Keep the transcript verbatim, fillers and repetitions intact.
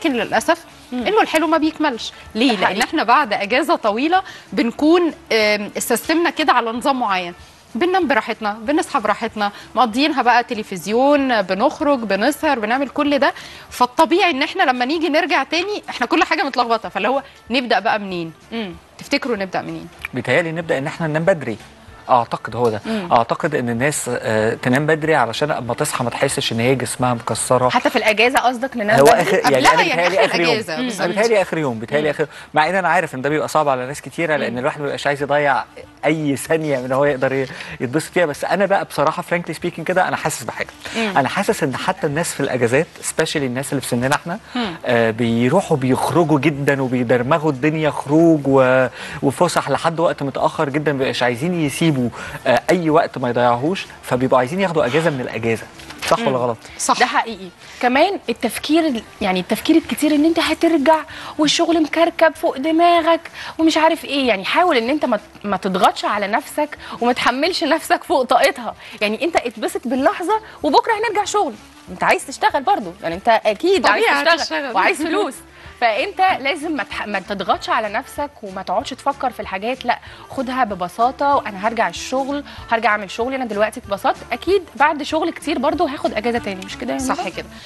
لكن للاسف انه الحلو ما بيكملش. ليه؟ لان احنا بعد اجازه طويله بنكون استسلمنا كده على نظام معين، بننام براحتنا، بنصحى براحتنا، مقضيينها بقى تلفزيون، بنخرج، بنسهر، بنعمل كل ده. فالطبيعي ان احنا لما نيجي نرجع تاني احنا كل حاجه متلخبطه، فاللي هو نبدا بقى منين؟ امم تفتكروا نبدا منين؟ بيتهيألي نبدا ان احنا ننام بدري. اعتقد هو ده. مم. اعتقد ان الناس آه تنام بدري علشان اما تصحى ما تحسش ان هي جسمها مكسره. حتى في الاجازه قصدك ننام هو بدري؟ اخر يعني انا بيتهيألي اخر يوم. انا بيتهيألي اخر يوم بيتهيألي اخر مع ان انا عارف ان ده بيبقى صعب على ناس كتيره، لان الواحد ما بيبقاش عايز يضيع اي ثانيه من هو يقدر يتبسط فيها. بس انا بقى بصراحه فرانكلي سبيكينج كده انا حاسس بحاجه. مم. انا حاسس ان حتى الناس في الاجازات سبيشالي الناس اللي في سننا احنا آه بيروحوا بيخرجوا جدا وبيدرمغوا الدنيا خروج وفسح لحد وقت متاخر جدا، ما بيبقاش عايزين يسيبوا آه اي وقت ما يضيعوهوش، فبيبقوا عايزين ياخدوا اجازه من الاجازه. صح ولا غلط؟ صح، ده حقيقي. كمان التفكير، يعني التفكير الكتير ان انت هترجع والشغل مكركب فوق دماغك ومش عارف ايه، يعني حاول ان انت ما تضغطش على نفسك وما تحملش نفسك فوق طاقتها. يعني انت اتبسط باللحظه وبكره هنرجع شغل، انت عايز تشتغل برضو، يعني انت اكيد عايز تشتغل, تشتغل وعايز فلوس. فانت لازم ما, تح... ما تضغطش على نفسك وما تقعدش تفكر في الحاجات، لا خدها ببساطه. وانا هرجع الشغل، هرجع اعمل شغلي، انا دلوقتي اتبسطت، اكيد بعد شغل كتير برضو هاخد اجازه تاني، مش كده؟ صح كده.